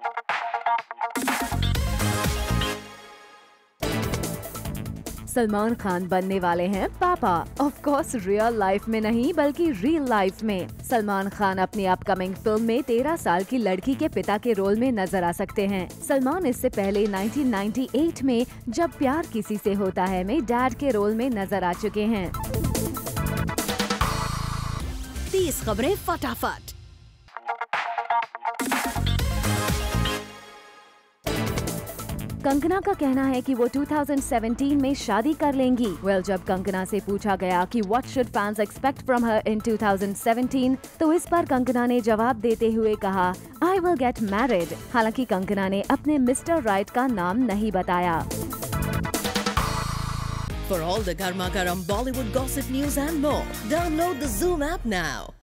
सलमान खान बनने वाले हैं पापा। ऑफ कोर्स रियल लाइफ में नहीं बल्कि रियल लाइफ में। सलमान खान अपनी अपकमिंग फिल्म में 13 साल की लड़की के पिता के रोल में नजर आ सकते हैं। सलमान इससे पहले 1998 में जब प्यार किसी से होता है में डैड के रोल में नजर आ चुके हैं। 30 खबरें फटाफट। कंगना का कहना है कि वो 2017 में शादी कर लेंगी। जब कंगना से पूछा गया कि what should fans expect from her in 2017, तो इस पर कंगना ने जवाब देते हुए कहा, आई विल गेट मैरिड। हालांकि कंगना ने अपने मिस्टर राइट का नाम नहीं बताया। For all the Garma Garam Bollywood gossip news and more, download the Zoom app now.